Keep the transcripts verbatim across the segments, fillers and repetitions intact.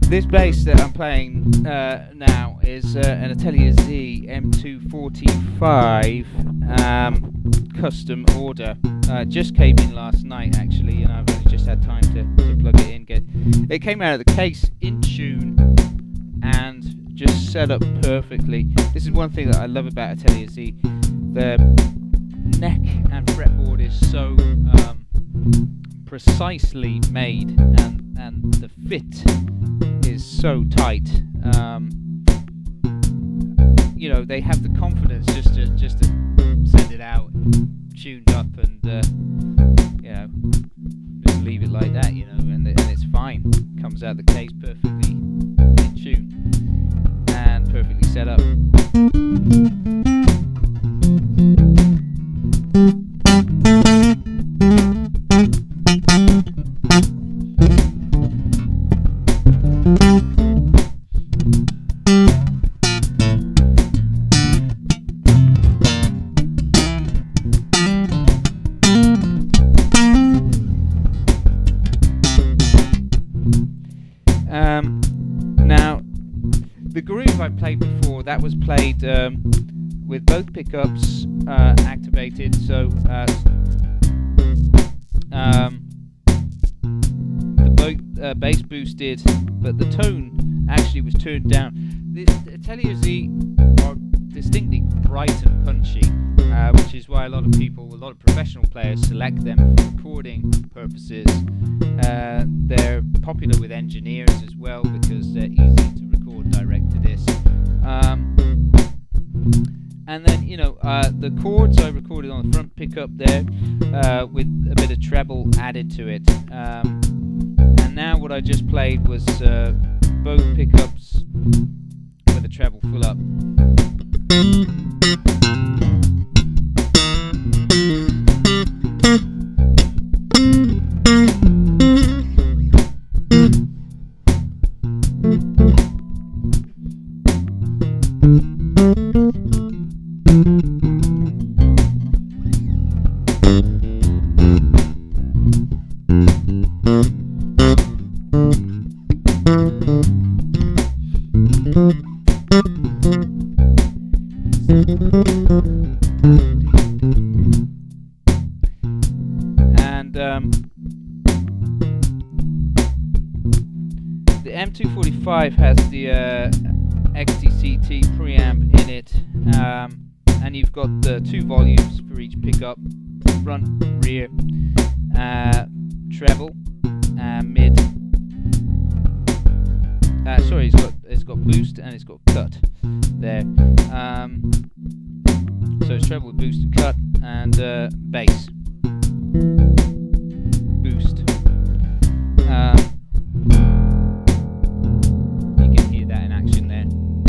This bass that I'm playing uh, now is uh, an AtelierZ M two forty-five um, custom order. Uh, just came in last night actually, and I've only just had time to, to plug it in. Get it came out of the case in tune and just set up perfectly. This is one thing that I love about AtelierZ. The neck and fretboard is so um, precisely made, and and the fit is so tight. Um, you know, they have the confidence just to just to send it out tuned up, and uh, you know, just leave it like that. You know, and and it's fine. Comes out the case perfectly in tune and perfectly set up. Um, now, the groove I played before, that was played um, with both pickups uh, activated, so uh, um, the bo uh, bass boosted, but the tone actually was turned down. The, the AtelierZ are distinctly bright and punchy, uh, which is why a lot of people, a lot of professional players select them for recording purposes. Uh, they're popular with engineers as well because they're easy to record direct to disc. Um, and then, you know, uh, the chords I recorded on the front pickup there uh, with a bit of treble added to it. Um, and now what I just played was uh, both pickups with a treble full up. And um, the M two forty-five has the uh, X T C T preamp in it, um, and you've got the two volumes for each pickup, front, rear, uh, treble, uh, mid. Uh, sorry, it's got it's got boost and it's got cut there. Um, so it's treble with boost and cut, and uh, bass boost. Um, you can hear that in action there.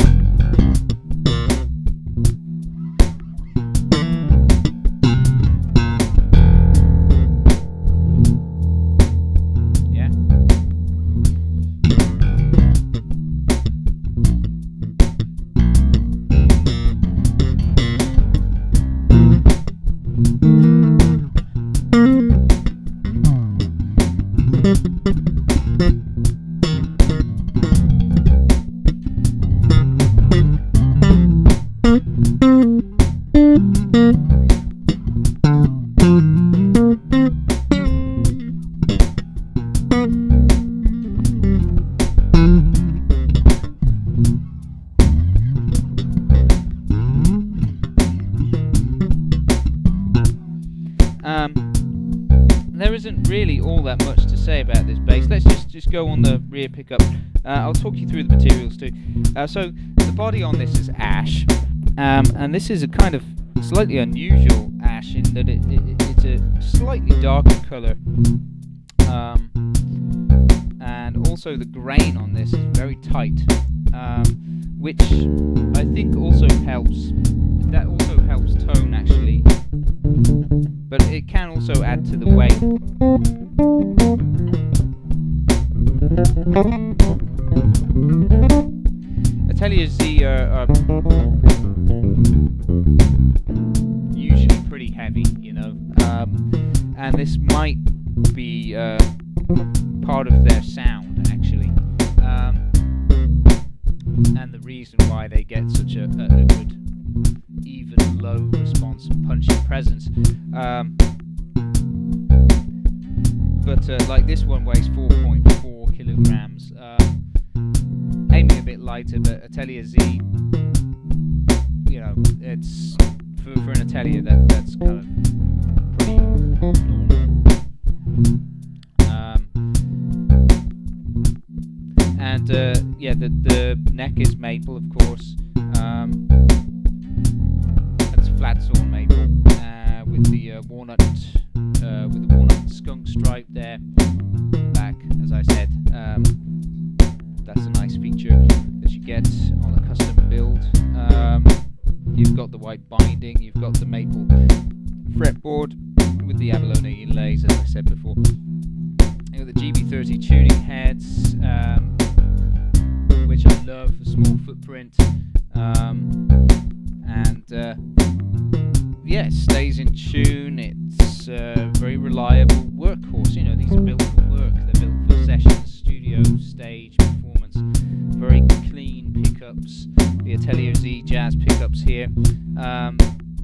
Um, there isn't really all that much to say about this bass. Let's just, just go on the rear pickup. Uh, I'll talk you through the materials too. Uh, so the body on this is ash, um, and this is a kind of slightly unusual ash in that it, it, it's a slightly darker colour, um, and also the grain on this is very tight, um, which I think also helps. That also helps tone actually. But it can also add to the weight. AtelierZ are, are usually pretty heavy, you know, um, and this might be uh, part of their sound, actually. Um, get such a, a, a good, even low response and punchy presence. Um, but uh, like this one weighs four point four kilograms, um, aiming a bit lighter, but AtelierZ, you know, it's for, for an Atelier that that's kind of pretty normal. Um, and uh, yeah, the the neck is maple, of course. Um, that's flat sawn maple uh, with the uh, walnut uh, with the walnut skunk stripe there. Back, as I said, um, that's a nice feature that you get on a custom build. Um, you've got the white binding, you've got the maple fretboard with the abalone inlays, as I said before. You've got the G B thirty tuning heads, um, which I love, a small footprint, um, and uh, yeah, it stays in tune. It's a very reliable workhorse. You know, these are built for work. They're built for sessions, studio, stage, performance. Very clean pickups. The AtelierZ jazz pickups here. Um,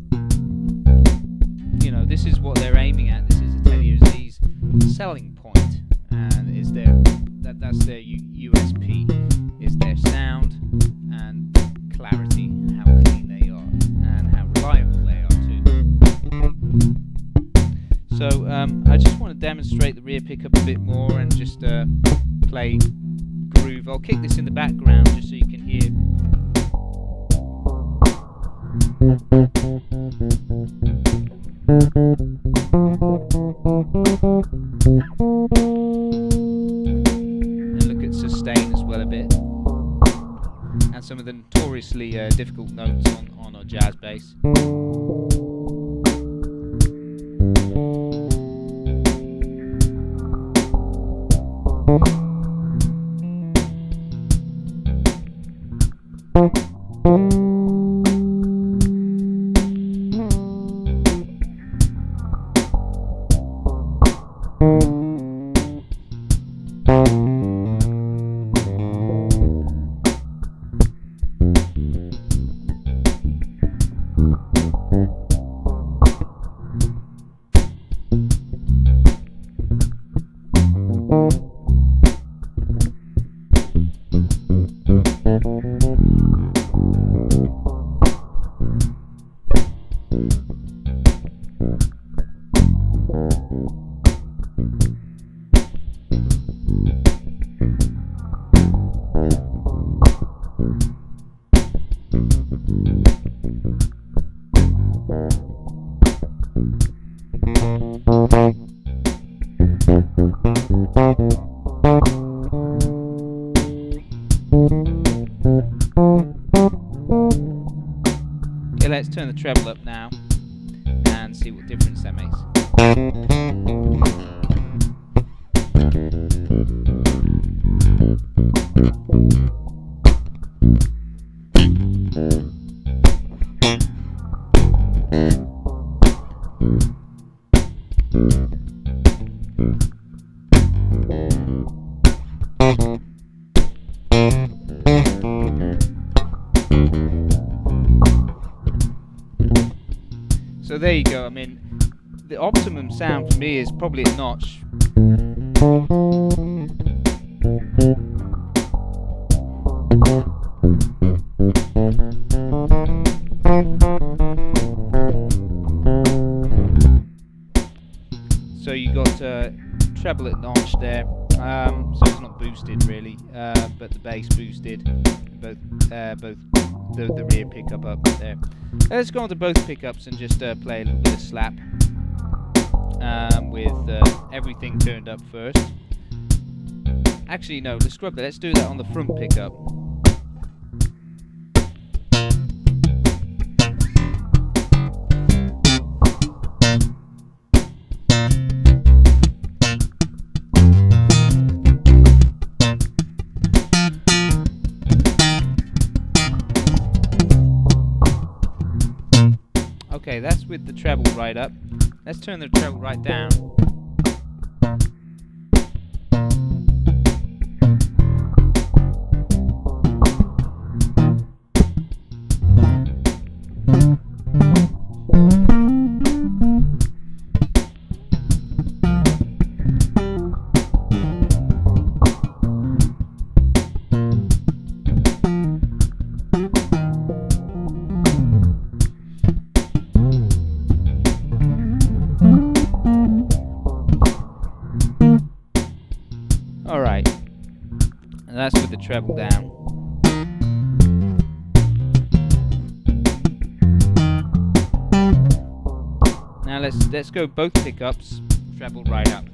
you know, this is what they're aiming at. This is AtelierZ's selling point, and is their that that's their U S P. Is their sound and clarity, how clean they are, and how reliable they are too. So um, I just want to demonstrate the rear pickup a bit more and just uh, play groove. I'll kick this in the background just so you can hear. And look at sustain as well a bit, and some of the notoriously uh, difficult notes on, on a jazz bass. Okay, let's turn the treble up now and see what difference that makes. So there you go. I mean, the optimum sound for me is probably a notch. So you got uh, treble at notch there. Um, so it's not boosted really, uh, but the bass boosted. Both, uh, both the, the rear pickup up there. Let's go on to both pickups and just uh, play a little bit of slap um, with uh, everything turned up first. Actually, no, let's scrub that. Let's do that on the front pickup. Okay, that's with the treble right up. Let's turn the treble right down. And that's with the treble down. Now let's let's go both pickups, treble right up.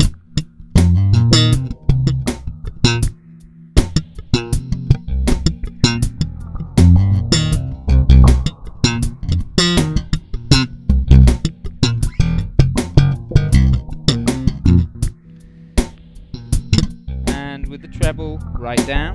And with the treble right down.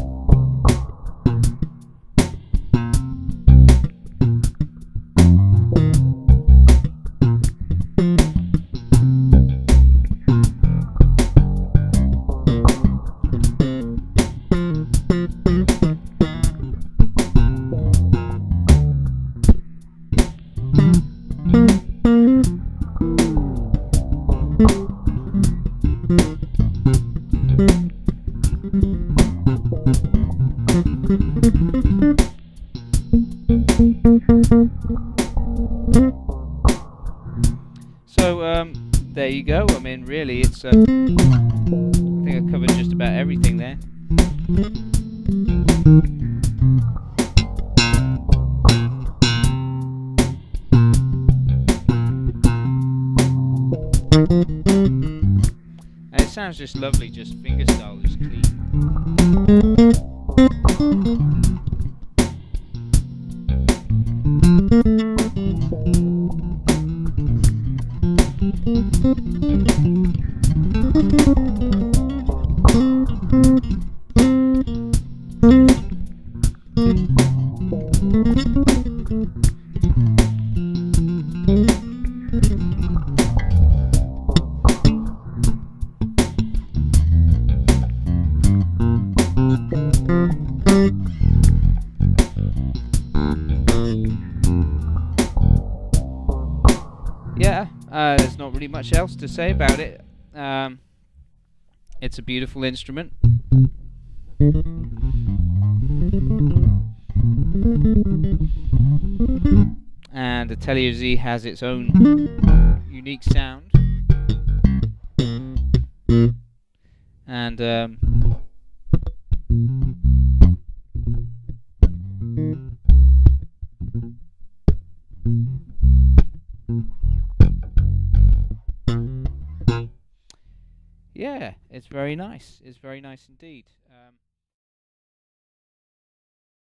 So um, there you go. I mean, really, it's. Uh, I think I covered just about everything there. And it sounds just lovely, just fingerstyle, just clean. Yeah, uh, there's not really much else to say about it. Um, it's a beautiful instrument. And the AtelierZ has its own unique sound. And um, yeah, it's very nice. It's very nice indeed. Um,